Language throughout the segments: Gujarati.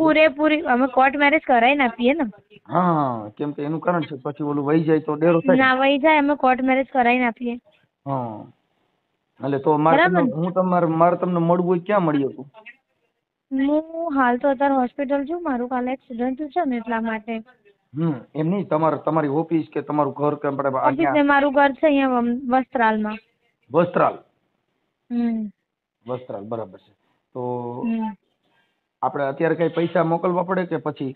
પૂરેપૂરી અમે કોર્ટ મેરેજ કરાવીને આપીએ ને. હા, કેમ કે એનું કારણ છે પછી ઓલું વહી જાય તો ડેરો થાય. ના વહી જાય, અમે કોર્ટ મેરેજ કરાવીને આપીએ. હા, એટલે તો મારે તમને મળવું હોય ક્યાં મળી શકું? હું હાલ તો અત્યારે હોસ્પિટલ છું, મારું કાલે એક્સિડન્ટ થયું છે ને એટલા માટે. એમ નહીં, તમારી ઓફિસ કે તમારું ઘર કે આપણે ઓફિસ ને મારું ઘર છે અહીંયા વસ્ત્રાલમાં. વસ્ત્રાલ. હમ. વસ્ત્રાલ, બરાબર છે. તો આપણે અત્યારે કઈ પૈસા મોકલવા પડે કે પછી?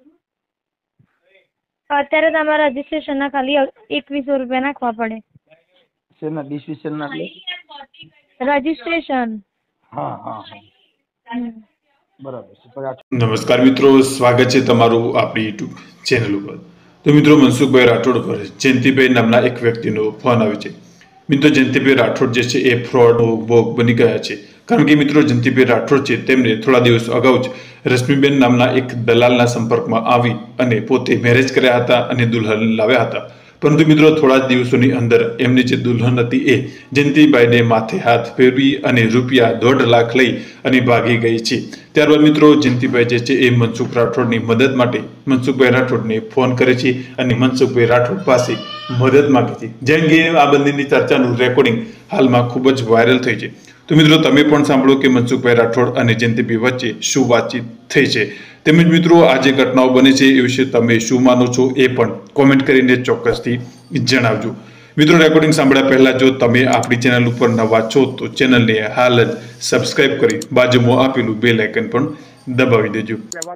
અત્યારે તમારા રજીસ્ટ્રેશન ના ખાલી 2100 રૂપિયા નાખવા પડે. શેના ડિસિઝન ના? રજીસ્ટ્રેશન. હા હા હા, બરાબર છે. નમસ્કાર મિત્રો, સ્વાગત છે તમારું આપણી યુટ્યુબ ચેનલ ઉપર. તો મિત્રો, મનસુખભાઈ રાઠોડ પર જયંતિભાઈ નામના એક વ્યક્તિનો ફોન આવે છે. મિત્રો, જયંતિભાઈ રાઠોડ જે છે એ ફ્રોડનો ભોગ બની ગયા છે. કારણ કે મિત્રો, જયંતિભાઈ રાઠોડ છે તેમને થોડા દિવસ અગાઉ જ રશ્મિબેન નામના એક દલાલના સંપર્કમાં આવી અને પોતે મેરેજ કર્યા હતા અને દુલ્હન લાવ્યા હતા. પરંતુ મિત્રો, થોડા દિવસોની અંદર એમની જે દુલ્હન હતી એ જયંતિભાઈને માથે હાથ ફેરવી અને રૂપિયા 1.5 લાખ લઈ અને ભાગી ગઈ છે. ત્યારબાદ મિત્રો, જયંતિભાઈ જે છે એ મનસુખ રાઠોડની મદદ માટે મનસુખભાઈ રાઠોડને ફોન કરે છે અને મનસુખભાઈ રાઠોડ પાસે મદદ માંગે છે. જેમ કે આ બંનેની ચર્ચાનું રેકોર્ડિંગ હાલમાં ખૂબ જ વાયરલ થઈ છે. તો મિત્રો, તમે પણ સાંભળો કે મનસુખભાઈ રાઠોડ અને જયંતિભાઈ વચ્ચે શું વાતચીત થઈ છે. તેમજ મિત્રો, આ જે ઘટનાઓ બને છે એ વિશે તમે શું માનો છો એ પણ કોમેન્ટ કરીને ચોક્કસથી જણાવજો. મિત્રો, રેકોર્ડિંગ સાંભળ્યા પહેલા જો તમે આપણી ચેનલ ઉપર નવા છો તો ચેનલને હાલ જ સબસ્ક્રાઇબ કરી બાજુમાં આપેલું બેલ આઇકન પણ દબાવી દેજો.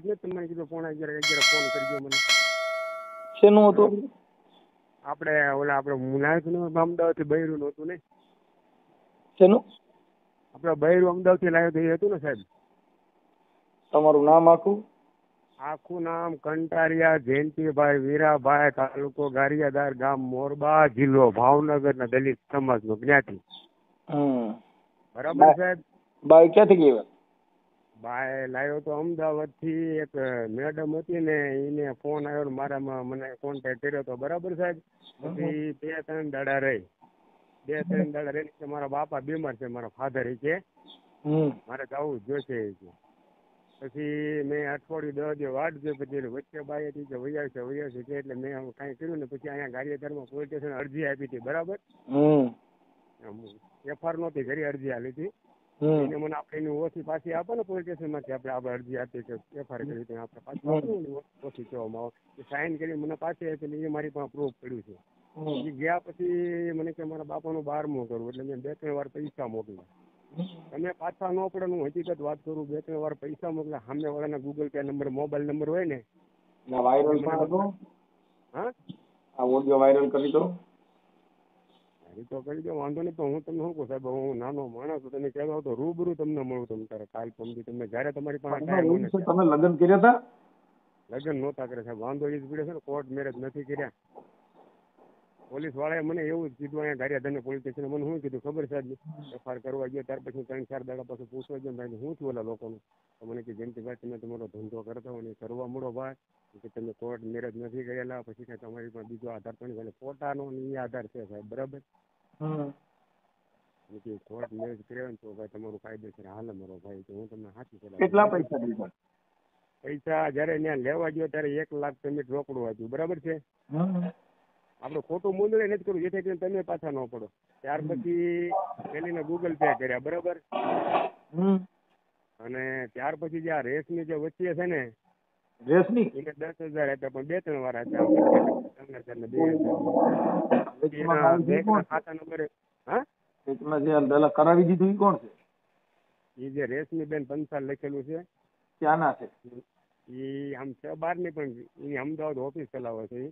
શેનું હતું? આપણે મુનાયકનું અમદાવાદથી બૈરું નહોતું ને? શેનું? આપણે બૈરું અમદાવાદથી લાવ્યું હતું ને સાહેબ? તમારું નામ આખું? આખું નામ કંટારિયા જયંતિભાઈ વીરાભાઈ, તાલુકો ગારિયાદાર, ગામ મોરબા, જિલ્લો ભાવનગર ના દલિત સમાજ નો જ્ઞાતિ. બરાબર સાહેબ? બાઈ ક્યાંથી ગઈ? બાય લાવ્યો તો અમદાવાદ થી. એક મેડમ હતી ને એને ફોન આવ્યો, મારામાં મને કોન્ટેક્ટ કર્યો હતો. બરાબર સાહેબ? પછી 2-3 દાડા રહી. 2-3 દાડા રહી કે મારા બાપા બીમાર છે, મારા ફાધર કે મારે જવું જોઈશે. પછી મેં અઠવાડિયું 10 દિવસ વાટ જોઈ. પછી વચ્ચે બાઈ હતી કે વૈયા છે કે એટલે મેં કાંઈ કર્યું ને. પછી અહીંયા ગારિયાધારમાં પોલીસ સ્ટેશન અરજી આપી હતી. બરાબર? એફઆર નહોતી કરી, અરજી આપી હતી. એને મને આપણે ઓછી પાછી આપે ને પોલીસ સ્ટેશન માંથી, આપણે અરજી આપી કે એફઆર કરી હતી, આપણે પાછું ઓછી કહેવામાં આવે. સાઇન કરી મને પાછી આપી. એ મારી પાસે પ્રૂફ પડ્યું છે. એ ગયા પછી મને કે મારા બાપાનું 12મું કરવું, એટલે મેં 2-3 વાર પૈસા મોકલ્યા. તમે પાછા ન પડે, હું હકીકત વાત કરું. 2-3 વાર પૈસા મોકલ્યા. સામે વાળાના Google Pay number, mobile number હોય ને, વાયરલ પણ હતો. હા, આ ઓડિયો વાયરલ કરી દો. તો કરી દો, વાંધો નહીં. પણ હું તમને શું કહું સાહેબ, હું નાનો માણસ છું. તમે કહેવા તો રૂબરૂ તમને મળું. તમે તારે કાલ પમદી તમને જયારે તમારી પાસે ટાઈમ. તમે લગ્ન કર્યા હતા? લગ્ન નહોતા કર્યા સાહેબ. વાંધો એ જ પડ્યો છે ને, કોર્ટ મેરેજ નથી કર્યા. પોલીસ વાળાએ મને એવું જ કીધું. અહીંયા ગારિયાધાર પોલીસ સ્ટેશન મને શું કીધું ખબર સાહેબ? એફઆઈઆર કરવા ગયો ત્યાર પછી 3-4 દાડા પછી પૂછવા ગયો, ભાઈ શું થયું ઓલા લોકોનું? તો મને કે જયંતિભાઈ, તમે તમારો ધંધો કરતા હોય ને કરવા મળો ભાઈ, કે તમે કોર્ટ મેરેજ નથી કરેલા. પછી કે તમારી પાસે બીજો આધાર પણ એટલે ફોટાનો એ આધાર છે સાહેબ. બરાબર? કોર્ટ મેરેજ કર્યા ને તો ભાઈ તમારું કાયદેસર હાલ મારો ભાઈ, તો હું તમને સાચું કરું. કેટલા પૈસા દીધા? પૈસા જયારે ત્યાં લેવા ગયો ત્યારે 1 લાખ પેમેન્ટ રોકડું આપ્યું. બરાબર છે? આપણે ખોટું મૂંદડે નથી કરવું, જેથી કરીને તમે પાછા ન પડો. ત્યાર પછી પેલીને ગૂગલ પે કર્યા. બરાબર? અને ત્યાર પછી જે આ રેસની જે વચ્ચે છે ને, રેસની એને 10,000 આપ્યા. પણ 2-3 વાર આપ્યા. 15,000 ખાતા નંબર. હા, જે કરાવી દીધું એ કોણ છે? એ જે રેશમી બેન પંચાલ લખેલું છે. ક્યાંના છે? એ આમ છે 12 ની, પણ એની અમદાવાદ ઓફિસ ચલાવે છે.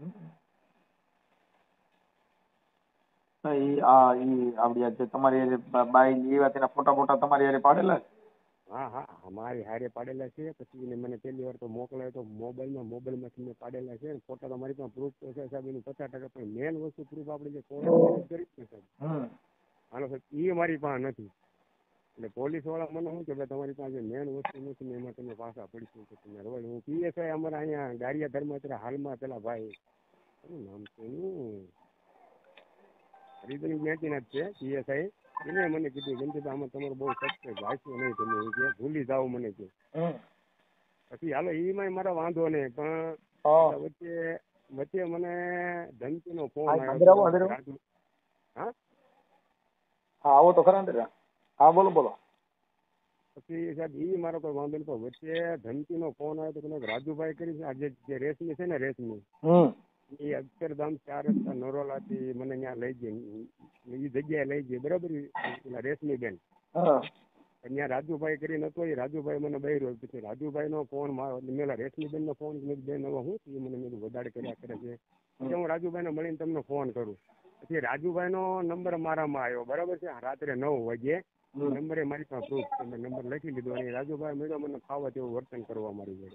તમારી બાઈ એવા તેના ફોટા તમારી હારે પાડેલા? હા હા, મારી હારે પાડેલા છે. પછી એને મને પહેલી વાર તો મોકલાયો તો મોબાઈલમાંથી મેં પાડેલા છે. ફોટા તો મારી પાસે પ્રૂફ તો છે સાહેબ એનું 50%. પણ મેન વસ્તુ પ્રૂફ આપણે જે કોર્ટ કરી છે સાહેબ, આનો સાહેબ એ મારી પાસે નથી. એટલે પોલીસ વાળા મને શું કે તમારી પાસે મેન વસ્તુ નથી ને એમાં તમે પાછા પડીશું કે તમે રવાય. હું પીએસઆઈ અમારા અહીંયા ગારિયાધારમાં અત્યારે હાલમાં પેલા ભાઈ શું નામ છે એનું, રીઝનિંગ મેચિંગ જ છે પીએસઆઈ. એને મને કીધું કેમ કે આમાં તમારું બહુ સક્સેસ વાંચ્યું નહીં, તમે કે ભૂલી જાઓ મને કે. પછી હાલો ઈમાં મારો વાંધો નહીં, પણ હા વચ્ચે વચ્ચે મને ધમકીનો ફોન હા, આવ્યો અંદર આવો, અંદર આવો. રાજુ. હા, હા આવો તો ખરા અંદર. હા બોલો બોલો. પછી સાહેબ ઈ મારો કોઈ વાંધો નહીં, પણ વચ્ચે ધમકીનો ફોન આવ્યો તો કદાચ રાજુભાઈ કરી છે, આજે જે રેશમી છે ને રેશમી, એ અક્ષરધામ 4 રસ્તા નરોલાથી મને ત્યાં લઈ ગઈ, એ જગ્યાએ લઈ ગઈ, બરાબર, પેલા રેશમી બેન. હા ત્યાં રાજુભાઈ કરીને હતો, એ રાજુભાઈ મને બહેરો. પછી રાજુભાઈનો ફોન મારો, મેલા રેશમીબેન નો ફોન બેન હવે હું એ મને મેં વધારે કર્યા કરે છે. પછી હું રાજુભાઈને મળીને તમને ફોન કરું. પછી રાજુભાઈનો નંબર મારામાં આવ્યો, બરાબર છે, રાત્રે 9 વાગ્યે. નંબરે મારી પાસે પ્રૂફ છે, મેં નંબર લખી લીધો અને રાજુભાઈ મળ્યો, મને ફાવત એવું વર્તન કરવા મારી જોડે.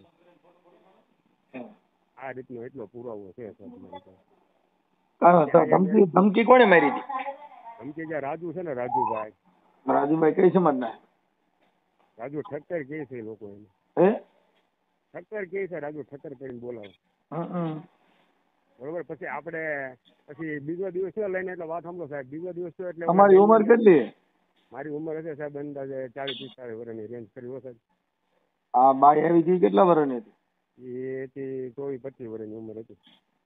આ રીતનો એટલો પુરાવો છે સાહેબ મારી પાસે. ધમકી કોને મારી હતી? ધમકી જે રાજુ છે ને રાજુભાઈ, રાજુભાઈ કઈ સમજના? રાજુ ઠક્કર કે છે એ લોકો એને. હે ઠક્કર કે છે, રાજુ ઠક્કર કરીને બોલાવે. બરોબર. પછી આપણે પછી બીજો દિવસ થયો લઈને, એટલે વાત સાંભળો સાહેબ, બીજો દિવસ થયો એટલે તમારી ઉંમર કેટલી? મારી ઉંમર હશે સાહેબ અંદાજે 40-45 વર્ષની રેન્જ કરી હો સાહેબ. આ બાઈ આવી હતી કેટલા વર્ષની હતી? એ હતી 24-25 વર્ષની ઉંમર હતી.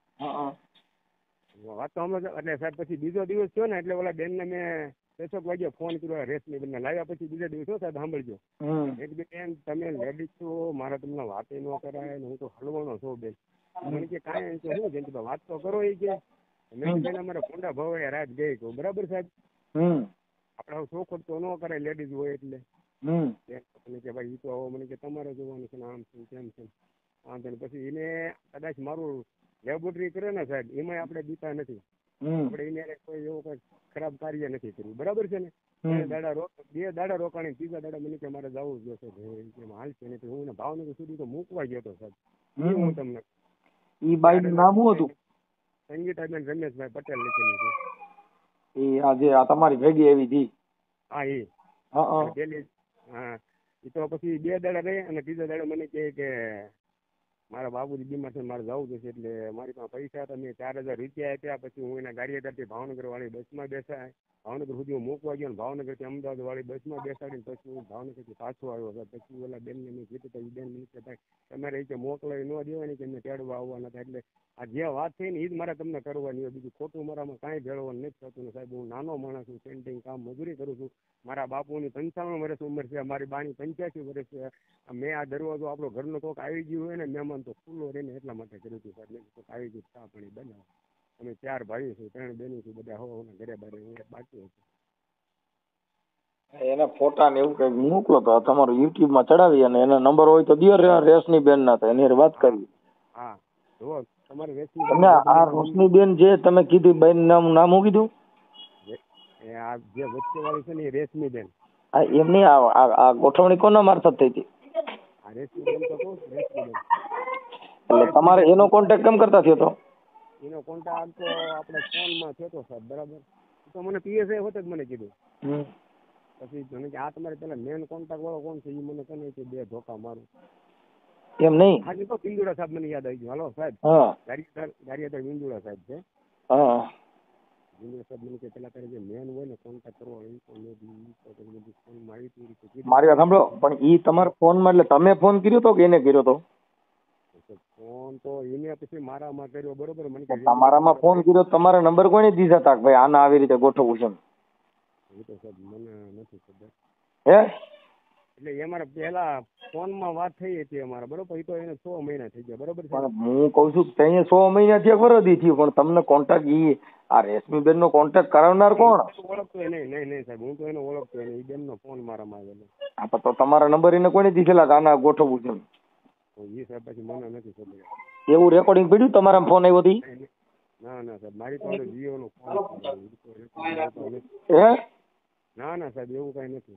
વાત તો હમણાં એટલે સાહેબ પછી બીજો દિવસ થયો ને એટલે ઓલા બેનને મેં 6 વાગ્યા ફોન કર્યો, રેશમી બેનને લાવ્યા. પછી બીજા દિવસ સાહેબ સાંભળજો, એક બેન તમે લેડીઝ છો, મારે તમને વાતે ન કરાય ને, હું તો હલવાનો છું બેન. મને કે કાંઈ તો શું છે તો વાત તો કરો. એ કે મેં બેન અમારે કોંડા ભવાય રાત ગઈ કહું, બરાબર સાહેબ, આપણે શોખ તો ન કરાય લેડીઝ હોય એટલે. મને કે ભાઈ એ તો હવે મને કે તમારે જોવાનું છે ને, આમ છે તેમ છે આમ છે. પછી એને કદાચ મારું લેબોરેટરી કરે ને સાહેબ, એમાં આપણે દીતા નથી. આપણે એને કોઈ એવું કઈ ખરાબ કાર્ય નથી કર્યું, બરાબર છે ને. 2 દાડા રોકાણી, 3જા દાડા મને કે મારે જવું જ જોશે, હાલ છે ને. હું ભાવનગર સુધી તો મૂકવા ગયો હતો સાહેબ. હું તમને ઈ બાઈ નું નામ શું હતું? સંગીતાબેન રમેશભાઈ પટેલ લખેલું છે. એ આજે આ તમારી ભેગી એવી હતી? હા એ પેલી. હા એ તો પછી 2 દાડા રહી અને 3જા દાડા મને કહે કે મારા બાબુજી બીમાર છે, મારે જવું જશે. એટલે મારી પાસે પૈસા હતા, મેં 4000 રૂપિયા આપ્યા. પછી હું એના ગાડીએદારથી ભાવનગર વાળી બસમાં બેસાય, ભાવનગર સુધી હું મૂકવા ગયો, ભાવનગરથી અમદાવાદ વાળી બસમાં બેસાડીને પછી હું ભાવનગરથી પાછો આવ્યો. પછી ઓલા બેનને મેં કીધું તો એ બેન મને કે ભાઈ તમારે એ મોકલાવી ન દેવાની કે એમને તેડવા આવવાના હતા. એટલે આ જે વાત થઈ ને એ જ મારે તમને કરવાની હોય, બીજું ખોટું મારામાં કાંઈ ભેળવવાનું નથી થતું ને સાહેબ. હું નાનો માણસ છું, પેન્ટિંગ કામ મજૂરી કરું છું. મારા બાપુની 55 વર્ષ ઉંમર છે, મારી બાની 85 વર્ષ છે. મેં આ દરવાજો આપણો ઘરનો કોઈક આવી ગયું હોય ને મહેમાન તો ખુલ્લો રહીને એટલા માટે કર્યું હતું સાહેબ. કોઈક આવી ગયું ચા પાણી બનાવો. અમે 4 ભાઈઓ છું, 3 બહેનો છું, બધા હોવાના ઘરે બારે બાકી હતું. એના ફોટા ને એવું કઈક મોકલો તો તમારું યુટ્યુબ માં ચડાવી, અને એના નંબર હોય તો દિયો રેશમી બેન ના, એની વાત કરી. હા જો તમારે રેશમી તમે આ રોશની બેન જે તમે કીધી બેન નામ શું કીધું? આ જે વચ્ચે વાળી છે ને એ રેશમી બેન. એમની આ ગોઠવણી કોના મારફત થઈ હતી? આ રેશમી બેન તો કહું છું, રેશમી બેન. એટલે તમારે એનો કોન્ટેક્ટ કેમ કરતા થયો તો? એનો કોન્ટેક્ટ તો આપણે ફોનમાં થયો તો સાહેબ, બરાબર. તો મને પીએસઆઈ હોત જ મને કીધું. પછી મને કે આ તમારે પેલા મેન કોન્ટેક્ટ વાળો કોણ છે એ મને કહે કે 2 ધોકા મારું. એમ નહીં. હાજી તો બિંદુડા સાહેબ મને યાદ આવી ગયું. હાલો સાહેબ, ગારિયાધાર બિંદુડા સાહેબ છે. બિંદુડા સાહેબ મને કે પેલા તારે જે મેન હોય ને કોન્ટેક્ટ કરવો એ તો મેં ફોનમાં આવી રીતે. મારી વાત સાંભળો, પણ ઈ તમારા ફોનમાં એટલે તમે ફોન કર્યો તો કે એને કર્યો તો? ફોન તો એને પછી મારામાં કર્યો, બરોબર. મને તમારામાં ફોન કર્યો, તમારા નંબર કોને દીધા હતા કે ભાઈ આને આવી રીતે ગોઠવવું છે? એ તો સાહેબ મને નથી ખબર. હે એટલે એ મારા પહેલા ફોનમાં વાત થઈ હતી અમારા, બરોબર. એ તો એને 6 મહિના થઈ ગયા, બરોબર. પણ હું કઉ છું કે 6 મહિના થયા વરદી થયું, પણ તમને કોન્ટેક્ટ ઈ આ રેશમી બેન નો કોન્ટેક્ટ કરાવનાર કોણ? ઓળખતો નહીં સાહેબ, હું તો એને ઓળખતો નહીં. એ બેન નો ફોન મારામાં આવેલો. હા તો તમારા નંબર એને કોને દીધેલા કે આના ગોઠવવું છે? એ સાહેબ પછી મને નથી ખબર. એવું રેકોર્ડિંગ પડ્યું તમારા ફોન આવ્યો હતી? ના સાહેબ, મારી પાસે જીઓ નો ફોન. હે ના સાહેબ એવું કઈ નથી.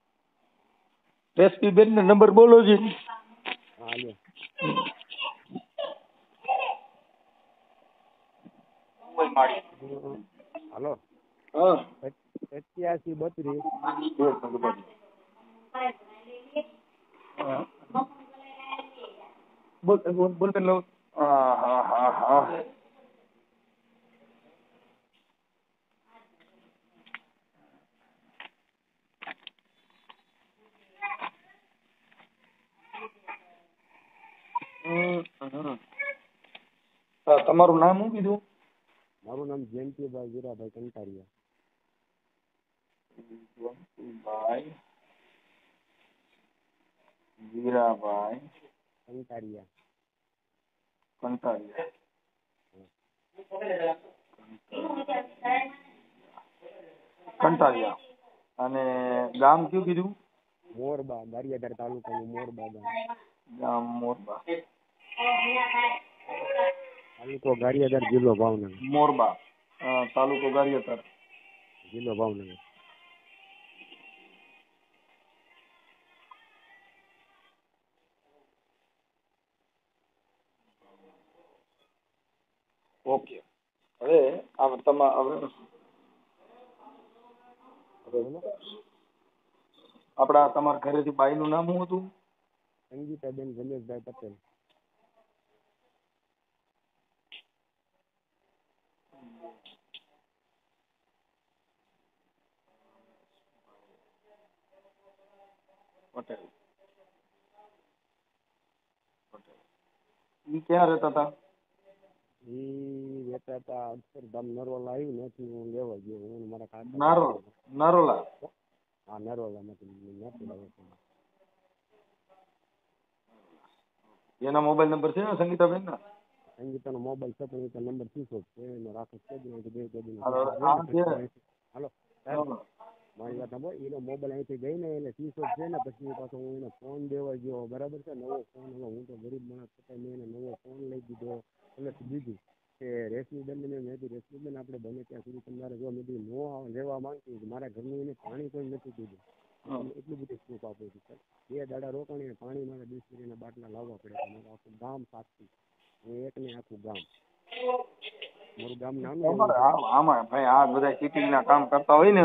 રેશમી બેન નો નંબર બોલો જી. હા લ્યો. હાલો. 8732. બોલ પેલો. હા. તમારું નામ શું કીધું? મારું નામ જયંતિભાઈ વીરાભાઈ કંટારિયા. જયંતિભાઈ વીરાભાઈ કંટારિયા. કંટારિયા. કંટારિયા. અને ગામ કયું કીધું? મોરબા, ગારિયાધાર તાલુકાનું મોરબા ગામ. ગામ મોરબા. તાલુકો ગારિયાધાર, જિલ્લો ભાવનગર. મોરબા તાલુકો ગારિયાધાર, જિલ્લો ભાવનગર. ઓકે. હવે આપણા તમારા ઘરેથી બાઈનું નામ શું હતું? સંગીતાબેન રમેશભાઈ પટેલ. પટેલ. ઈ ક્યાં રહેતા હતા? ઈ રહેતા હતા અક્ષરધામ નરોલા આવ્યું નથી, હું લેવા ગયો. હું મારા કાકા. નરોલા. હા, નરોલા નથી. એના મોબાઈલ નંબર છે ને સંગીતાબેન ના? સંગીતાનો મોબાઈલ છે પણ એ નંબર સ્વિચ ઓફ છે. એનો રાખો છે જ નહીં. હાલો મારી વાત સાંભળો. એનો મોબાઈલ અહીંથી ગઈ ને એટલે સ્વિચ ઓફ છે ને, પછી પાછો હું એને ફોન દેવા ગયો. બરાબર છે, નવો ફોન. હું તો ગરીબ માણસ છતાં મેં એને નવો ફોન લઈ દીધો. એટલે બીજું કે રેશમીબેન ને મેં કીધું, રેશમીબેન આપણે બને ત્યાં સુધી તમારે જો મેં નો લેવા માંગતી, મારા ઘરનું એને પાણી પણ નથી દીધું. એટલું બધું પ્રૂફ આપું છું સર. 2 દાડા રોકાણી પાણી મારે 20 લીટરના બાટલા લાવવા પડે. મારું આખું ગામ સાચું. હું એક ને આખું ગામ. મારું ગામ નાનું. આમાં ભાઈ આ બધા ચીટિંગ ના કામ કરતા હોય ને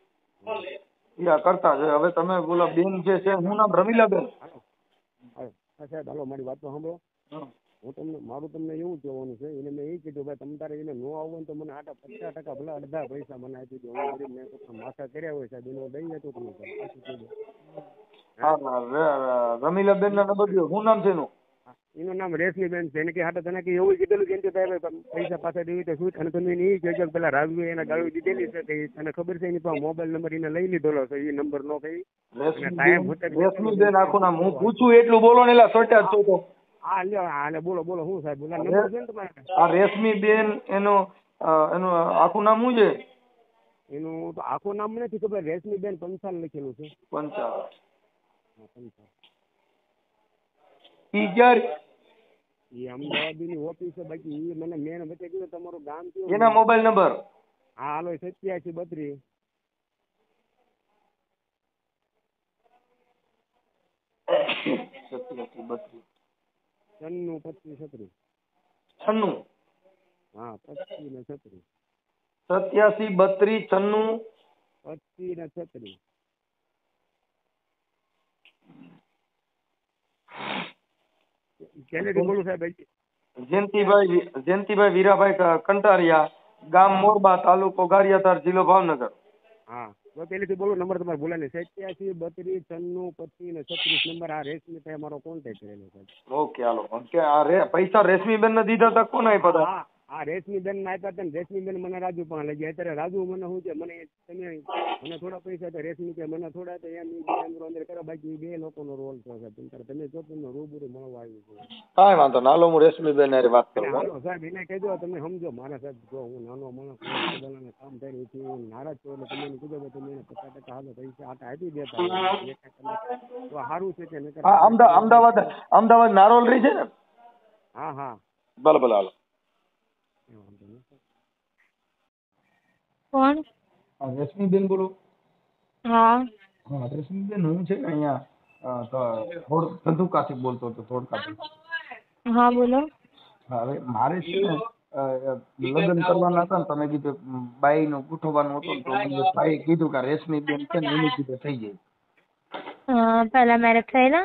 કરતા છે. હવે તમે બોલો બેન છે શું નામ? રમીલાબેન. સાહેબ હાલો મારી વાત તો સાંભળો. હું મારું તમને એવું કહેવાનું છે, એને મેં એ કીધું ભાઈ તમે તારે એને નો આવવું ને તો મને 50% ભલે અડધા પૈસા મને આપી દો. હું ગરીબ મેં માથા કર્યા હોય સાહેબ, એનો દઈ હતું તમે રમીલાબેન ના નંબર દો. શું નામ છે એનું? એનું નામ રેશમીબેન છે. એને કે હાટે તને કે એવું કીધેલું કે પૈસા પાછા દેવી તો શું? અને તમે એને એ કહેજો પેલા રાજુ એને ગાળું દીધેલી છે કે તને ખબર છે એની પાસે મોબાઈલ નંબર એને લઈ લીધેલો છે. એ નંબર નો કહી રેશમીબેન આખું નામ હું પૂછું એટલું બોલો ને. એલા સોટા છો તો હા લ્યો. હા બોલો બોલો. શું સાહેબ બોલા નંબર છે ને તમારે? આ રેશમીબેન એનું આખું નામ શું છે? એનું તો આખું નામ નથી ખબર. રેશમીબેન પંચાલ લખેલું છે. પંચાલ. પંચાલ. ઈ ક્યારે? એ અમદાવાદની ઓફિસ છે. બાકી એ મને મેન વચ્ચે કીધું તમારું ગામ કયું? એના મોબાઈલ નંબર? હા હાલો 8732 95 96. હા 25 ને 36. 87 32 96 25 ને 36. ક્યાંથી બોલું સાહેબ? જયંતિભાઈ વીરાભાઈ કંટારિયા, ગામ મોરબા, તાલુકો ગારિયાધાર, જિલ્લો ભાવનગર. હા તો પેલીથી બોલો. નંબર તમારે બોલાને 87 32 96 25 ને 36 નંબર. આ રેશમી મારો કોન્ટેક્ટ કરેલો સાહેબ. Okay hello. પૈસા રેશમીબેન ને દીધા હતા? કોને આપ્યા હતા? હા રેશમીબેન ને આપ્યા હતા ને રેશમીબેન મને રાજુ પણ લઈ ગયા. અત્યારે રાજુ મને શું છે, મને તમે મને થોડા પૈસા હતા, રેશમી કે મને થોડા હતા. એમ અંદર કરો. બાકી 2 લોકોનો રોલ છે. તમે જો તમને રૂબરૂ મળવા આવ્યું છે. કાંઈ વાંધો ના. હાલો હું રેશમીબેન હારે વાત કરું. હાલો સાહેબ એને કહેજો તમે સમજો. મારા સાહેબ જો હું નાનો માણસ કામ થઈ રહ્યું છું, હું નારાજ છું. એટલે તમે એને કીધો કે તમે એને 50% હાલો પૈસા આટા આપી દેતા તો સારું છે કે અમદાવાદ નારોલ રહી છે ને? હા હા ભલે ભલે હાલો. કોણ? રેશમીબેન બોલો? હા રેશમીબેન હું છે ને અહીંયા ધંધુકાથી બોલતો હતો. ધોળકાથી. હા બોલો. હવે મારે છે ને લગ્ન કરવાના હતા ને તમે કીધું બાઈ નું ગોઠવવાનું હતું ને તો મને ભાઈ કીધું કે રેશમીબેન છે ને એની કીધે થઈ જાય. પહેલા મેરેજ થયેલા?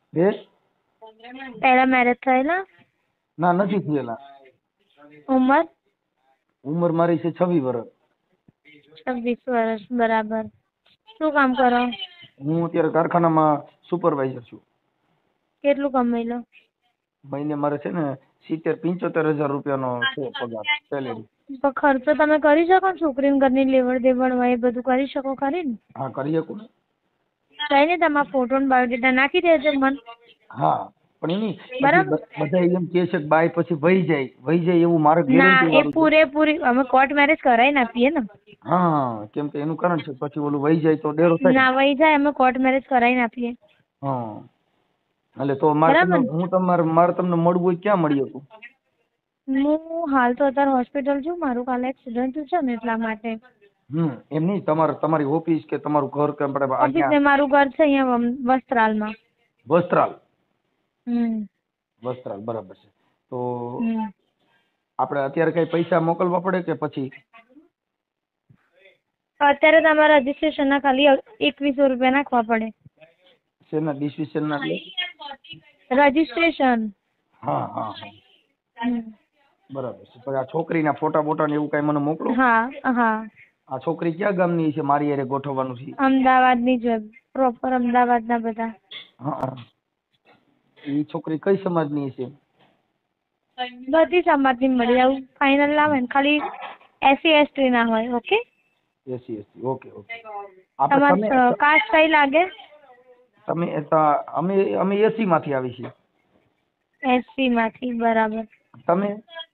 પહેલા મેરેજ થયેલા? ના નથી થયેલા. ઉંમર મારી છે 26 વર્ષ. 26 વર્ષ. બરાબર. શું કામ કરો? હું અત્યારે કારખાનામાં સુપરવાઇઝર છું. કેટલું કમાઈ લો? મહિને મારે છે ને 70-75 હજાર રૂપિયાનો છે પગાર સેલેરી. તો ખર્ચો તમે કરી શકો ને? છોકરીને ઘરની લેવડ દેવડ હોય એ બધું કરી શકો ખરી ને? હા કરી શકું ને. કઈ નહીં, તમારા ફોટો ને બાયોડેટા નાખી દેજો મને. હા પણ એની બરાબર. બધા એમ કહે છે કે બાય પછી વહી જાય એવું મારે ના, ગેરંટી એ વાળું છે. પૂરેપૂરી અમે કોર્ટ મેરેજ કરાવીને આપીએ ને. હા કેમ કે એનું કારણ છે પછી ઓલું વહી જાય તો ડેરો થાય. ના વહી જાય, અમે કોર્ટ મેરેજ કરાવીને આપીએ. હા એટલે તો મારે મારે તમને મળવું હોય ક્યાં મળી શકું? હું હાલ તો અત્યારે હોસ્પિટલ છું, મારું કાલે એક્સિડન્ટ થયું છે ને એટલા માટે. એમ નહીં, તમારી ઓફિસ કે તમારું ઘર કે આપણે ઓફિસ ને મારું ઘર છે અહીંયા વસ્ત્રાલમાં. વસ્ત્રાલ. હમ. વસ્ત્રાલ બરાબર છે. તો આપણે અત્યારે કઈ પૈસા મોકલવા પડે કે પછી? અત્યારે તમારા રજીસ્ટ્રેશન ના ખાલી 2100 રૂપિયા નાખવા પડે. શેના ડિસ્ટ્રિક્શન ના? રજીસ્ટ્રેશન. હા હા હા બરાબર છે. પછી આ છોકરીના ફોટા બોટા ને એવું કઈ મને મોકલો. હા હા. આ છોકરી ક્યાં ગામની છે? મારી હારે ગોઠવવાનું છે. અમદાવાદની જ, પ્રોપર અમદાવાદના બધા. હા એ છોકરી કઈ સમાજની છે? બધી સમાજની મળી આવું ફાઇનલ લાવે ને, ખાલી SC/ST ના હોય. ઓકે. SC/ST okay okay. તમારું કાસ્ટ કઈ લાગે? અમે SC માંથી આવી છીએ. SC માંથી, બરાબર. તમે?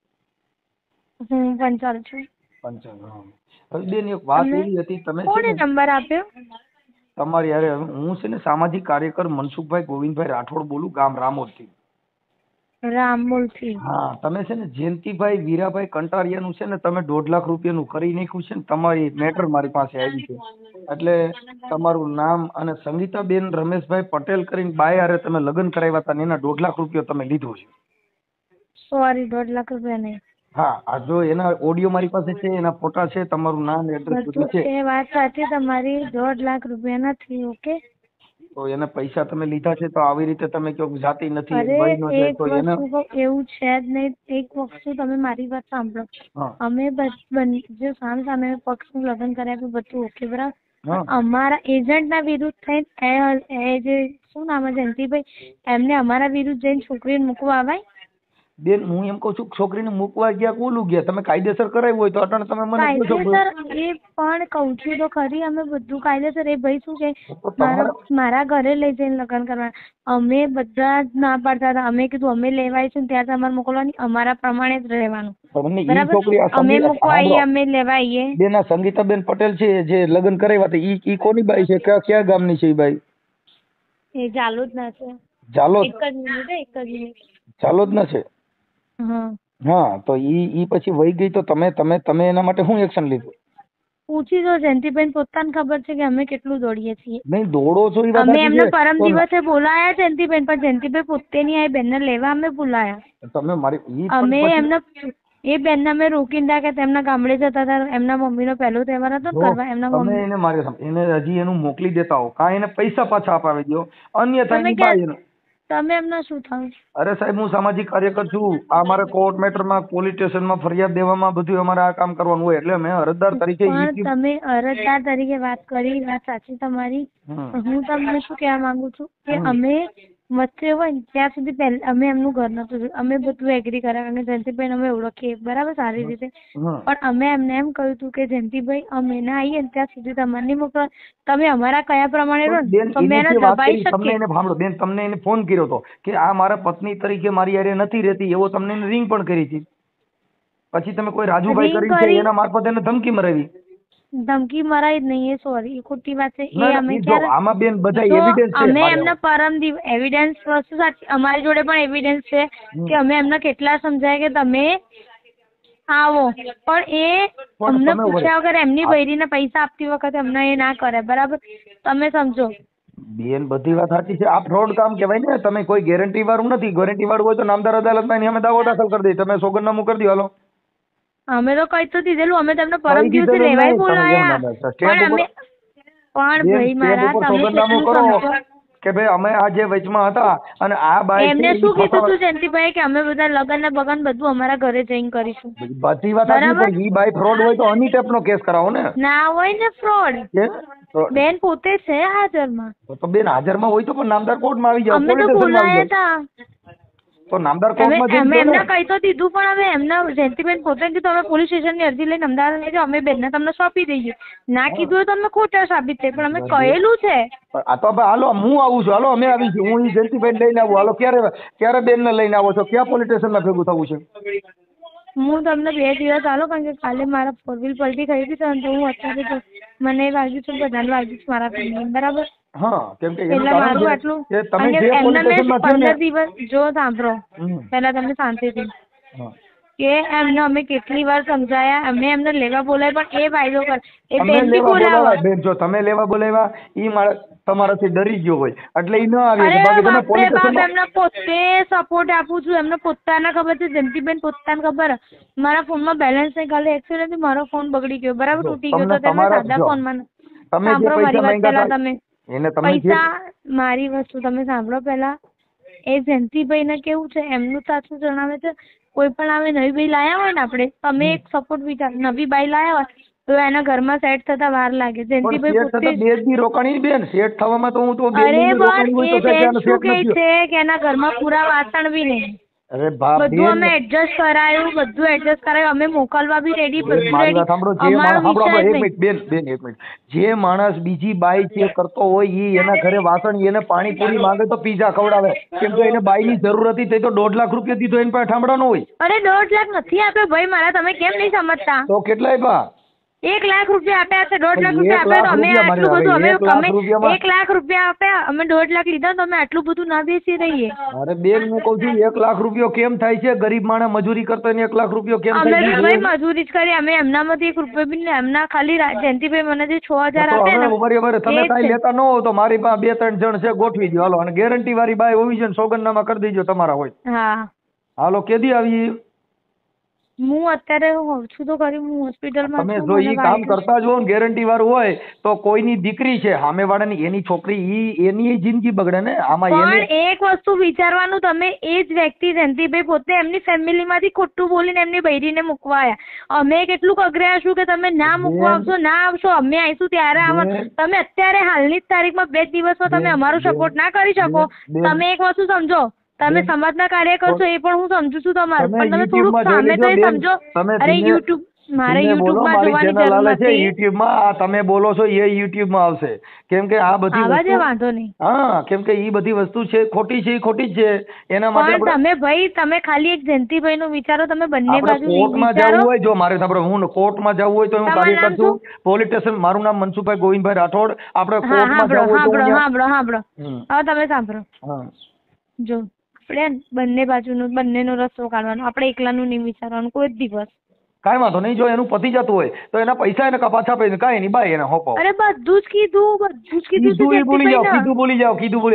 હું પંચાલ છું. પંચાલ. હા બેન એક વાત એવી હતી, તમે કોણે નંબર આપ્યો તમારી યારે? હું છે ને સામાજિક કાર્યકર મનસુખભાઈ ગોવિંદભાઈ રાઠોડ બોલું, ગામ રામોદથી. રામોલથી. હા તમે છે ને જયંતિભાઈ વીરાભાઈ કંટારિયાનું છે ને તમે 1.5 લાખ રૂપિયાનું કરી નાખ્યું છે ને, તમારી મેટર મારી પાસે આવી છે. એટલે તમારું નામ અને સંગીતાબેન રમેશભાઈ પટેલ કરીને બાય હારે તમે લગ્ન કરાવ્યા હતા ને એના 1.5 લાખ રૂપિયા તમે લીધો છે. સોરી, 1.5 લાખ રૂપિયા નહીં. હા આ જો એના ઓડિયો મારી પાસે છે, એના ફોટા છે, તમારું નામ એડ્રેસ બધું છે. એ વાત સાચી તમારી, 1.5 લાખ રૂપિયા નથી. ઓકે. તો એના પૈસા તમે લીધા છે તો આવી રીતે તમે કહો જાતિ નથી અરે વય ન જાય એક તો એને વસ્તુ એવું છે જ નહીં. એક વસ્તુ તમે મારી વાત સાંભળો. અમે જો સામે પક્ષનું લગ્ન કર્યા બધું ઓકે બરાબર. અમારા એજન્ટ ના વિરુદ્ધ થઈને એ જે શું નામ છે જયંતિભાઈ, એમને અમારા વિરુદ્ધ જઈને છોકરીને મૂકવા આવાય? બેન હું એમ કઉ છું છોકરીને મૂકવા ગયા કોલું ગયા, તમે કાયદેસર કરાવ્યું હોય તો અટાણે તમે મને કહો છો. કાયદેસર એ પણ કહું છું તો ખરી, અમે બધું કાયદેસર. એ ભાઈ શું કે મારા ઘરે લઈ જઈને લગ્ન કરવા, અમે બધા જ ના પાડતા હતા. અમે કીધું અમે લેવાય છે ત્યાં તમારે મોકલવાની, અમારા પ્રમાણે જ રહેવાનું. બરાબર. અમે મૂકવા આવીએ, અમે લેવા આવીએ. બેન આ સંગીતાબેન પટેલ છે જે લગ્ન કરાવ્યા હતા, ઈ કોની બાઈ છે? ક્યાં ગામની છે ઈ બાઈ? એ જાલોદ ના છે. જાલોદ? એક જ મિનિટ. જાલોદ ના છે. હા તો ઈ પછી વહી ગઈ તો તમે એના માટે શું એક્શન લીધું? પૂછી જો જયંતિભાઈ, પોતાને ખબર છે કે અમે કેટલું દોડીએ છીએ. નહીં દોડો છો એ વાત અમે એમને પરમ દિવસે બોલાયા જયંતિભાઈ, પણ જયંતિભાઈ પોતે નહીં આવી, બેનને લેવા અમે બોલાયા. તમે મારી અમે એમને એ બેનને અમે રોકીને રાખ્યા, તેમના ગામડે જતા હતા. એમના મમ્મીનો પહેલો તહેવાર હતો ને કરવા. એમના મમ્મી એને મારી એને હજી એનું મોકલી દેતા હો, કાં એને પૈસા પાછા અપાવી દો, અન્યથા તમે એમના શું થાવ? અરે સાહેબ હું સામાજિક કાર્યકર છું. આ મારે કોર્ટ મેટરમાં પોલીસ સ્ટેશનમાં ફરિયાદ દેવામાં બધું અમારે આ કામ કરવાનું હોય, એટલે અમે અરજદાર તરીકે. તમે અરજદાર તરીકે વાત કરી, વાત સાચી તમારી. હું તમને શું કહેવા માંગુ છું કે અમે વચ્ચે હોય ને ત્યાં સુધી પહેલા અમે એમનું ઘર નતું, અમે બધું એગ્રી કર્યા અને જયંતિભાઈ અમે ઓળખીએ બરાબર સારી રીતે. પણ અમે એમને એમ કહ્યું હતું કે જયંતિભાઈ અમે ના આવીએ ને ત્યાં સુધી તમારે નહીં મોકલો. તમે અમારા કયા પ્રમાણે રહો ને તો અમે એને દબાઈ શકીએ. બેન તમને એને ફોન કર્યો હતો કે આ મારા પત્ની તરીકે મારી હારે નથી રહેતી, એવો તમને એને રિંગ પણ કરી હતી. પછી તમે કોઈ રાજુભાઈ કરી છે એના મારફત એને ધમકી મરાવી. ધમકી મરાઈ જ નહીં, એ સોરી ખોટી વાત છે. એ અમે આમાં બેન બધા એવિડન્સ છે. અમે એમના પરમ દિવસ એવિડન્સ વસ્તુ સાચી, અમારી જોડે પણ એવિડન્સ છે કે અમે એમને કેટલા સમજાય કે તમે આવો, પણ એ અમને પૂછ્યા વગર એમની બૈરીને પૈસા આપતી વખતે અમને એ ના કરે. બરાબર, તમે સમજો. બેન બધી વાત સાચી છે. આ ફ્રોડ કામ કહેવાય ને. તમે કોઈ ગેરંટી વાળું નથી. ગેરંટી વાળું હોય તો નામદાર અદાલતમાં અમે દાવો દાખલ કરી દઈએ. તમે સોગંદનામું કરી દો. હાલો અમે તો કઈ તો દીધેલું, અમે તમને પરમ દિવસે લેવાય બોલાયા. પણ ભાઈ મારા તમે કરો કે ભાઈ અમે આ જે વચમાં હતા અને આ બાઈ એમને શું કીધું તું જયંતિભાઈ કે અમે બધા લગન ને બગન બધું અમારા ઘરે જઈને કરીશું. બધી વાત સાચી, પણ ઈ બાઈ ફ્રોડ હોય તો અની ટાઈપનો કેસ કરાવો ને. ના હોય ને ફ્રોડ. બેન પોતે છે હાજરમાં. તો બેન હાજરમાં હોય તો પણ નામદાર કોર્ટમાં આવી જાવ. અમે તો બોલાયા હતા. તો નામદાર અમે કોર્ટમાં જઈને અમે કહો ને. એમને કહી તો દીધું, પણ હવે એમના જયંતિબેન પોતે કીધું તમે પોલીસ સ્ટેશનની અરજી લઈને અમદાવાદ લઈ જાઓ, અમે બેનને તમને સોંપી દઈએ. ના કીધું હોય તો અમે ખોટા સાબિત થાય, પણ અમે કહેલું છે. આ તો હવે હાલો હું આવું છું, હાલો અમે આવી છું, હું જયંતિભાઈ લઈને આવું, હાલો ક્યારે બેનને લઈને આવો છો, ક્યાં પોલીસ સ્ટેશનમાં ભેગું થવું છે? હું તમને 2 દિવસ હાલો, કારણ કે કાલે મારા 4 વ્હીલ પલટી થઈ હતી તો હું અત્યારે તો મને વાગ્યું છે, બધાને વાગ્યું છે મારા ફેમિલી, બરાબર? હા, કેમ કે એટલે મારું આટલું તમે જે એમને પોલીસ મેં સ્ટેશનમાં 15 દિવસ જો સાંભળો પહેલા તમે શાંતિથી કે એમને અમે કેટલી વાર સમજાયા, અમે એમને લેવા બોલાય પણ એ વાયદો કર એ બેનથી બોલાવા. બેન જો તમે લેવા બોલાવ્યા ઈ માણસ તમારાથી ડરી ગયો હોય એટલે ઈ ન આવી અરે બાકી તમે પોલીસ બાપ રે બાપ, સ્ટેશનમાં એમને પોતે સપોર્ટ આપું છું, એમને પોતાને ખબર છે, જયંતિબેન પોતાને ખબર મારા ફોનમાં બેલેન્સ નહીં, કાલે એક્સિડન્ટ થી મારો ફોન બગડી ગયો, બરાબર, તૂટી ગયો, તો તમે સાદા ફોનમાં સાંભળો મારી વાત પહેલા તમે પૈસા મારી વસ્તુ તમે સાંભળો પહેલા. એ જયંતિભાઈને કેવું છે એમનું સાચું જણાવે છે, કોઈ પણ આવે નવી બાઈ લાયા હોય ને આપણે, તમે એક સપોર્ટ વિચાર નવી બાઈ લાયા હોય તો એના ઘરમાં સેટ થતા વાર લાગે. જયંતિભાઈ પોતે 2 દી રોકાણી બેન સેટ થવામાં તો હું તો અરે બસ એ બેન શું કહે છે કે એના ઘરમાં પૂરા વાસણ બી નહીં, અરે બાપ બધું અમે એડજસ્ટ કરાયું, બધું એડજસ્ટ કરાયું, અમે મોકલવા બી રેડી, બધું રેડી. એક મિનિટ જે માણસ બીજી બાઈ જે કરતો હોય ઈ એના ઘરે વાસણ એને પાણીપુરી માંગે તો પીઝા ખવડાવે, કેમ કે એને બાઈ ની જરૂર હતી તે તો 1.5 લાખ રૂપિયા દીધો એને પાસે ઠામડાનો હોય. અરે 1.5 લાખ નથી આપ્યો ભાઈ મારા, તમે કેમ નહીં સમજતા? તો કેટલાય બા 1 લાખ રૂપિયા આપ્યા છે, 1.5 લાખ રૂપિયા આપ્યા તો અમે આટલું બધું અમે 1 લાખ રૂપિયા આપ્યા, અમે 1.5 લાખ લીધા તો અમે આટલું બધું ના બેસી રહીએ. અરે બેન હું કઉ છું 1 લાખ રૂપિયો કેમ થાય છે? ગરીબ માણસ મજૂરી કરતો ને 1 લાખ રૂપિયો કેમ થાય છે? અમે ભાઈ મજૂરી જ કરી, અમે એમનામાંથી 1 રૂપિયો બી એમના ખાલી જયંતિભાઈ મને જે 6000 આપ્યા ને બરાબર, તમે કાંઈ લેતા ન હો તો મારી પાસે 2-3 જણ છે ગોઠવી દો હાલો, અને ગેરંટી વાળી બાઈ હોવી જોઈએ, સોગંદનામા કરી દેજો તમારા હોય. હા હાલો કેદી આવી? હું અત્યારે હોઉં છું તો ખરી, હું હોસ્પિટલમાં તમે જો ઈ કામ કરતા જો ગેરંટી વાળું હોય તો કોઈની દીકરી છે સામે વાળાની, એની છોકરી ઈ એની જિંદગી બગડે ને. આમાં પણ એક વસ્તુ વિચારવાનું, તમે એ જ વ્યક્તિ જયંતિભાઈ પોતે એમની ફેમિલીમાંથી ખોટું બોલીને એમની બૈરીને મૂકવા આવ્યા. અમે કેટલું અઘરાશું કે તમે ના મૂકવા આવશો, ના આવશો, અમે આવીશું ત્યારે આવવાનું. તમે અત્યારે હાલની જ તારીખમાં 2 દિવસમાં તમે અમારો સપોર્ટ ના કરી શકો. તમે એક વસ્તુ સમજો, તમે સમાજના કાર્ય કરશો એ પણ હું સમજુ છું તમારું, પણ તમે થોડુંક સામે તો સમજો. અરે યુટ્યુબ મારે યુટ્યુબમાં જોવાની જરૂર નથી. યુટ્યુબમાં તમે બોલો છો એ યુટ્યુબમાં આવશે, કેમ કે આ બધી આવા જ વાંધો નહીં. હા, કેમ કે ઈ બધી વસ્તુ છે ખોટી છે, ખોટી જ છે. એના માટે તમે ભાઈ તમે ખાલી એક જયંતિભાઈ નું વિચારો, તમે બંને બાજુ કોર્ટમાં જવું હોય, જો મારે સાંભળો હું કોર્ટમાં જવું હોય તો હું કાર્યકર છું, પોલીસ સ્ટેશન, મારું નામ મનસુખભાઈ ગોવિંદભાઈ રાઠોડ. આપણે કોર્ટમાં જવું હોય તો સાંભળો હવે તમે સાંભળો, જો આપણે બંને બાજુનું બંનેનો રસ્તો કાઢવાનો, આપણે એકલાનું નહીં વિચારવાનું કોઈ દિવસ. કાંઈ વાંધો નહીં, જો એનું પતી જતું હોય તો એના પૈસા એને પાછા આપે, કાંઈ નહીં બાય એને હોપો. અરે બધું જ કીધું કીધું બોલી જાઓ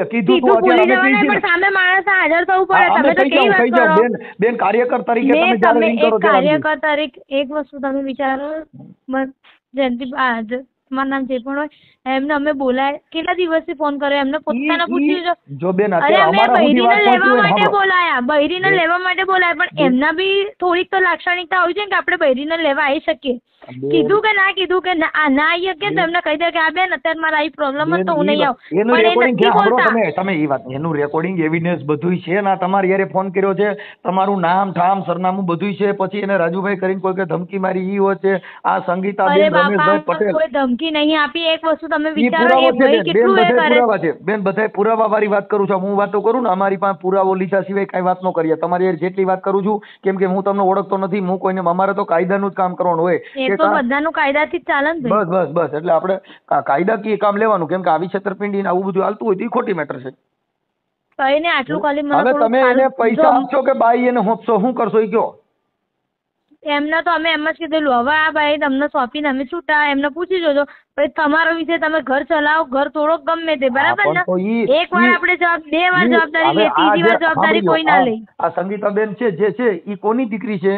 પણ સામે માણસ હાજર થવું પડે. તમે તો કેવી વાત કરો બેન, કાર્યકર તરીકે તમે જ્યારે રિંગ કરો કાર્યકર તરીકે એક વસ્તુ તમે વિચારો, જયંતિ મારું નામ જે પણ હોય એમને અમે બોલાય, કેટલા દિવસથી ફોન કર્યો એમને પોતાને પૂછ્યું જો બેન, અમે બૈરીને લેવા માટે બોલાયા, બૈરીને લેવા માટે બોલાયા, પણ એમના બી થોડીક તો લાક્ષણિકતા હોય છે કે આપણે બૈરીને લેવા આવી શકીએ. કીધું કે ના કીધું કે ના આવીએ કે એમને કહી દે કે આ બેન અત્યારે મારા આવી પ્રોબ્લેમ તો હું નહીં આવું, પણ એ નથી બોલતા. તમે એ વાત, એનું રેકોર્ડિંગ એવિડન્સ બધું છે ને, તમારી યારે ફોન કર્યો છે, તમારું નામ ઠામ સરનામું બધું છે, પછી એને રાજુભાઈ કરીને કોઈ કે ધમકી મારી ઈ હોય છે, આ સંગીતાબેન રમેશભાઈ પટેલ કોઈ ધમકી નહીં આપી. એક વસ્તુ તમે વિચારો, એ ભાઈ કેટલું એ કરે છે. બેન બધાય પુરાવા વાળી વાત કરું છું, હું વાતો કરું ને અમારી પાસે પુરાવો લીધા સિવાય કઈ વાત ન કરીએ. તમારી જેટલી વાત કરું છું, કેમ કે હું તમને ઓળખતો નથી, હું કોઈને, અમારે તો કાયદાનું જ કામ કરવાનું હોય. એ તો બધાનું કાયદાથી જ ચાલે ને. બસ એટલે આપણે કાયદાકીય કામ લેવાનું, કેમ કે આવી છેતરપિંડી ને આવું બધું હાલતું હોય તો એ ખોટી મેટર છે. કઈ ને આટલું ખાલી હવે તમે એને પૈસા આપશો કે બાઈ એને હોપશો, શું કરશો એ કયો? એમને તો અમે એમ જ કીધેલું, હવે આ ભાઈ તમને સોંપીને અમે છૂટા, એમને પૂછી જોજો પછી તમારો વિશે, તમે ઘર ચલાવો, ઘર તોડો, ગમે તે, બરાબર ને? એક વાર આપણે 2 વાર જવાબદારી લે, ત્રીજી વાર જવાબદારી કોઈ ના લે. આ સંગીતાબેન છે જે છે એ કોની દીકરી છે?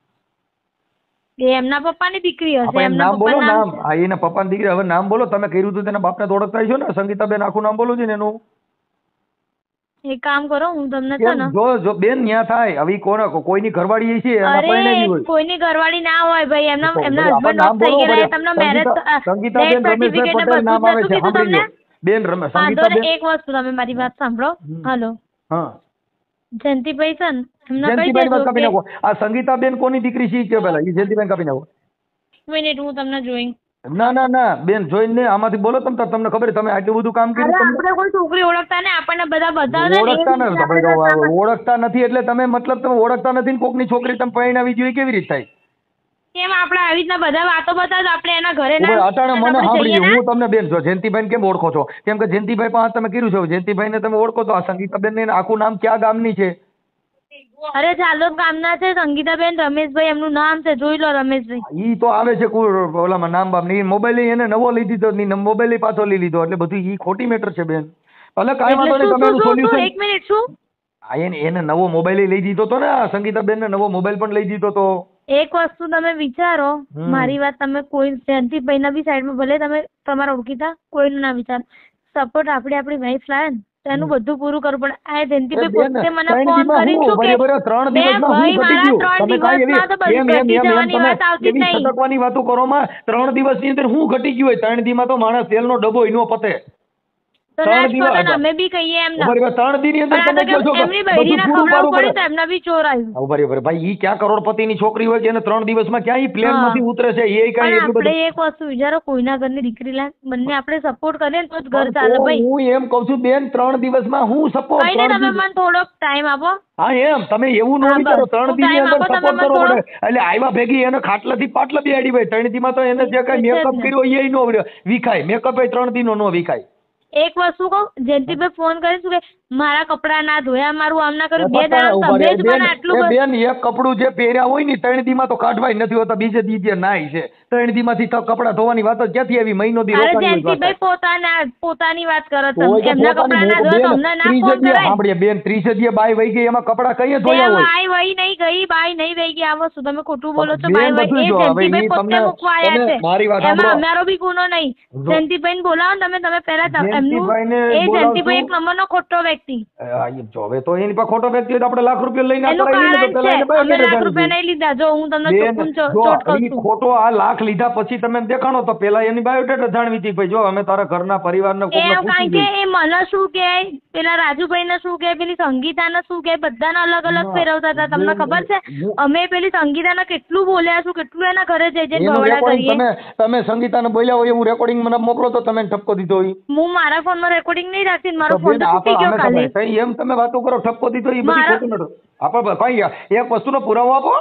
એ એમના પપ્પાની દીકરી હશે. નામ બોલો, નામ. હા, એના પપ્પાની દીકરી. હવે નામ બોલો, તમે કર્યું હતું તેના બાપને તો ઓળખતા છો ને? સંગીતાબેન આખું નામ બોલો છે ને એનું. એક કામ કરો, હું તમને છે ને જો બેન ન્યા થાય, હવે કોઈની ઘરવાળી છે, એના પરણેલી હોય. કોઈની ઘરવાળી ના હોય ભાઈ, એમના હસબન્ડ ઓફ થઈ ગયેલા, તમને મેરેજ સંગીતાબેન રમેશભાઈ પટેલ નામ આવે છે, સાંભળી લો બેન. સંગીતાબેન એક વસ્તુ તમે મારી વાત સાંભળો. હેલો, હા, જયંતિભાઈ છે ને એમને કહી જયંતિભાઈ દેજો કાપી નાખો. આ સંગીતાબેન કોની દીકરી છે કે પેલા એ જયંતિભાઈ કાપી નાખો. મિનિટ હું તમને જોઈ ના બેન જોઈને આમાંથી બોલો તમને ખબર છે તમે આટલું બધું કામ કર્યું આપણે કોઈ છોકરી ઓળખતા ને આપણને બધા ઓળખતા નથી એટલે તમે મતલબ તમે ઓળખતા નથી ને કોકની છોકરી તમે પરણાવી જોઈએ કેવી રીતે થાય? કેમ આપણે આવી રીતના બધા વાતો બતાવ આપણે એના ઘરે ના અટાણે મને સાંભળી હું તમને બેન જો જયંતિભાઈ કેમ ઓળખો છો? કેમ કે જયંતિભાઈ પાસે તમે કર્યું છે. જયંતિભાઈ ને તમે ઓળખો તો આ સંગીતાબેન ને આખું નામ ક્યાં ગામની છે? અરે ચાલો ગામના છે સંગીતાબેન રમેશભાઈ એમનું નામ છે જોઈ લો રમેશભાઈ. ઈ તો આવે છે ઓલામાં નામ બામ ની મોબાઈલ એને નવો લઈ દીધો મોબાઈલ પાછો લઈ લીધો એટલે બધું ઈ ખોટી મેટર છે બેન. ભલે કાંઈ વાંધો નહીં તમે એનું સોલ્યુશન. એક મિનિટ શું એને નવો મોબાઈલ લઈ દીધો તો ને સંગીતાબેન ને નવો મોબાઈલ પણ લઈ દીધો તો. એક વસ્તુ તમે વિચારો મારી વાત તમે કોઈ જયંતિભાઈ ના બી સાઈડમાં ભલે તમે તમારા ઓળખીતા કોઈનું ના વિચારો સપોર્ટ આપણી વાઈફ લાવે ને તો એનું બધું પૂરું કરવું પડે. આ જયંતિભાઈ પોતે મને ફોન કરી શું કે 3 દિવસની વાતો કરો માં 3 દિવસની અંદર હું ઘટી ગયું હોય? 3 દિવસમાં તો માણસ તેલનો ડબ્બો ઈનો પતે. 3 દિવસ અમે બી કહીએ એમ ના 3 દિન ની અંદર તમે કહો છો એમની બહેરીને ખવડાવવું પડે તો એમના બી ચોર આવ્યું. બરાબર ભાઈ ઈ ક્યાં કરોડપતિની છોકરી હોય કે એને 3 દિવસમાં ક્યાં ઈ પ્લેન માંથી ઉતરે છે? એ કઈ આપણે એક વસ્તુ વિચારો કોઈના ઘરની દીકરી લાગ બંને આપણે સપોર્ટ કરીએ તો જ ઘર ચાલે ભાઈ. હું એમ કહું છું બેન 3 દિવસમાં હું સપોર્ટ કઈ નહીં તમે મને થોડોક ટાઈમ આપો. હા એમ તમે એવું ન વિચારો 3 દિન ની અંદર સપોર્ટ કરવો પડે એટલે આવ્યા ભેગી એને ખાટલાથી પાટલા બેડી ભાઈ 3 દીમાં તો એને જે કઈ મેકઅપ કર્યો એ નો વિખાય. મેકઅપ 3 દિનો નો વિખાય. એક વસ્તુ કહું જયંતિભાઈ ફોન કરીશું કે મારા કપડા ના ધોયા મારું આમ ના કર્યું 2 દાડા તમે જ મને આટલું બેન એક કપડું જે પહેર્યા હોય ને 3 દીમાં તો કાઢવાય નથી હોતા બીજે દીજે નાય છે 3 દીમાંથી તો કપડા ધોવાની વાત જ ક્યાંથી આવી? મહિનો દી રોકાણી જયંતિભાઈ પોતાની વાત કરો તમે એમના કપડા ના ધોયા તો અમને ના ફોન કરાય. સાંભળીએ બેન 30 દીએ બાય વઈ ગઈ એમાં કપડા કઈ ધોયા હોય? બાય વઈ નહીં ગઈ બાય નહીં વઈ ગઈ આ વસ્તુ તમે ખોટું બોલો છો. બાય વઈ એ જયંતિભાઈ પોતે મૂકવા આવ્યા છે એમાં અમારો બી ગુનો નહીં. જયંતિભાઈ બોલાવો તમે પહેલા એમનું એ જયંતિભાઈ એક નંબરનો ખોટો વ્યક્તિ. હવે તો એની પાસે ખોટો વ્યક્તિ હોય તો આપણે લાખ રૂપિયા લઈને અમે લાખ રૂપિયા નહીં લીધા. જો હું તમને ચોટ કહું છું ખોટો આ લાખ લીધા પછી તમે દેખાણો તો પેલા એની બાયોડેટા જાણવી હતી ભાઈ જો અમે તારા ઘરના પરિવારને કારણ કે એ મને શું કે પેલા રાજુભાઈ ને શું કે પેલી સંગીતા ને શું કે બધાને અલગ અલગ ફેરવતા હતા. તમને ખબર છે અમે પેલી સંગીતાને કેટલું બોલ્યા છું કેટલું એના ઘરે જઈ ભવડા કરીએ. તમે સંગીતાને બોલ્યા હોય એવું રેકોર્ડિંગ મને મોકલો તો તમે ઠપકો દીધો હોય. હું મારા ફોનમાં રેકોર્ડિંગ નહીં રાખતી મારો ફોન તો તૂટી ગયો કાલે. એમ તમે વાતો કરો ઠપકો દીધો એ બધી ખોટું નતો. આપણે ભાઈ એક વસ્તુનો પુરાવો આપો.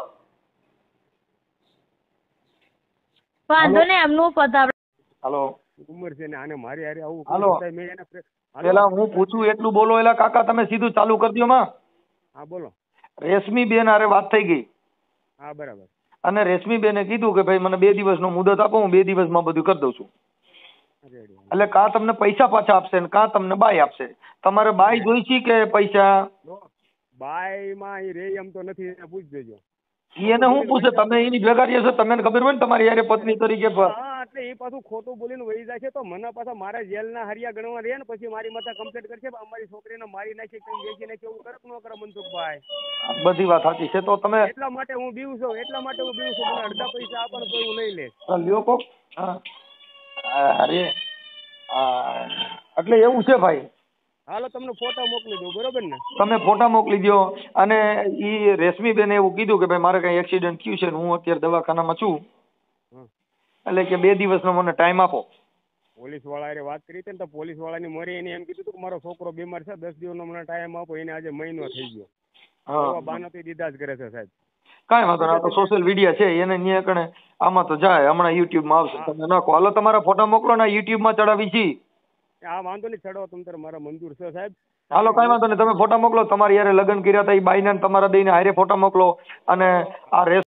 વાંધો નહીં એમનું પતા. હાલો ઉંમર છે ને આને મારી હારે આવું હાલો પેલા હું પૂછું એટલું બોલો એલા કાકા તમે સીધું ચાલુ કરી દો માં. હા બોલો. રેશમી બેન હારે વાત થઈ ગઈ. હા બરાબર. અને રેશમી બેને કીધું કે ભાઈ મને 2 દિવસનો મુદત આપો હું 2 દિવસમાં બધું કરી દઉં છું. એટલે કાં તમને પૈસા પાછા આપશે ને કાં તમને બાય આપશે. તમારે બાય જોઈશી કે પૈસા? બાય માં ઈ રે એમ તો નથી એને પૂછ દેજો. એને હું પૂછે તમે એની ભેગા રહ્યા છો તમને ખબર હોય ને તમારી યારે પત્ની તરીકે. હા એટલે એ પાછું ખોટું બોલીને વહી જાય છે તો મને પાછા મારા જેલના હરિયા ગણવા રહે ને પછી મારી માથે કમ્પ્લેટ કરશે અમારી છોકરીને મારી નાખી કેમ વેચી નાખી એવું કરે ન કરે મનસુખભાઈ? બધી વાત સાચી છે તો તમે એટલા માટે હું બીવું છું મને અડધા પૈસા આપવાનું તો હું લઈ લે લ્યો કોક. અરે એટલે એવું છે ભાઈ. હાલો તમને ફોટા મોકલી દઉં બરોબર ને? તમે ફોટા મોકલી દો. અને ઈ રેશમી બેને એવું કીધું કે ભાઈ મારે કઈ એક્સિડન્ટ થયું છે હું અત્યારે દવાખાનામાં છું એટલે કે 2 દિવસનો મને ટાઈમ આપો. પોલીસ વાળાએ વાત કરી હતી ને તો પોલીસ વાળાની મરી એને એમ કીધું કે મારો છોકરો બીમાર છે 10 દિવસનો મને ટાઈમ આપો. એને આજે મહિનો થઈ ગયો. હા બાનાથી દીધા જ કરે છે સાહેબ. કાંઈ વાંધો નહીં. આ તો સોશિયલ મીડિયા છે એને ન્યાય કણે આમાં તો જાય હમણાં YouTube માં આવશે તમે નાખો. હાલો તમારા ફોટા મોકલો ને YouTube માં ચડાવી છી. હા વાંધો નહીં ચડાવો તમ તારે મારા મંજૂર છે સાહેબ. હાલો કાંઈ વાંધો નહીં તમે ફોટા મોકલો તમારી યારે લગ્ન કર્યા હતા એ બાઈને તમારા દઈને હારે ફોટા મોકલો. અને આ